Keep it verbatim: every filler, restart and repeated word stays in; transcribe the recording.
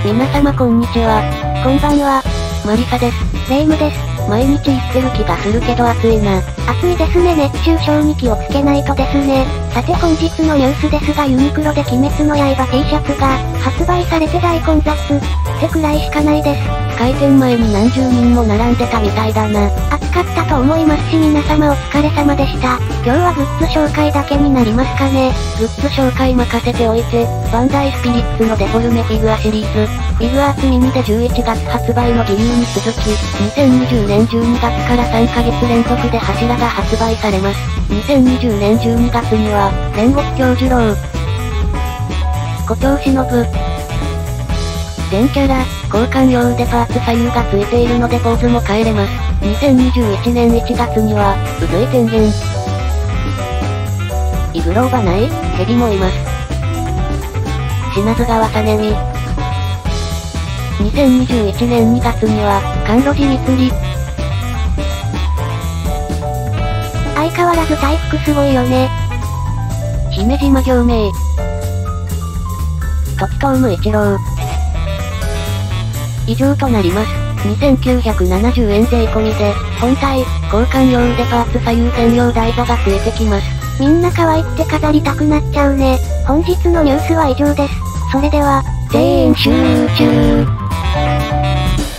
皆様こんにちは。 こんばんは。 マリサです。 レイムです。 毎日言ってる気がするけど暑いな。 暑いですね。熱中症に気をつけないとですね。さて本日のニュースですがユニクロで鬼滅の刃 T シャツが発売されて大混雑ってくらいしかないです。 開店前に何十人も並んでたみたいだな。 暑かったと思いますし皆様お疲れ様でした。今日はグッズ紹介だけになりますかね。 グッズ紹介任せておいて、バンダイスピリッツのデフォルメフィギュアシリーズ、フィグアーツミニでじゅういちがつ発売の義勇に続き、にせんにじゅうねんじゅうにがつからさんかげつ連続で柱が発売されます。にせんにじゅうねんじゅうにがつには、煉獄教授郎、胡蝶忍、全キャラ、交換用でパーツ左右がついているのでポーズも変えれます。にせんにじゅういちねんいちがつには、うずい天元。イグローバない、ヘビもいます。品津川さねみ。にせんにじゅういちねんにがつには、甘露寺みつり。 相変わらず回復すごいよね。 姫島行明。時藤無一郎。以上となります。にせんきゅうひゃくななじゅうえん税込みで、本体、交換用でパーツ左右専用台座がついてきます。 みんな可愛くて飾りたくなっちゃうね。本日のニュースは以上です。それでは、 全員集中。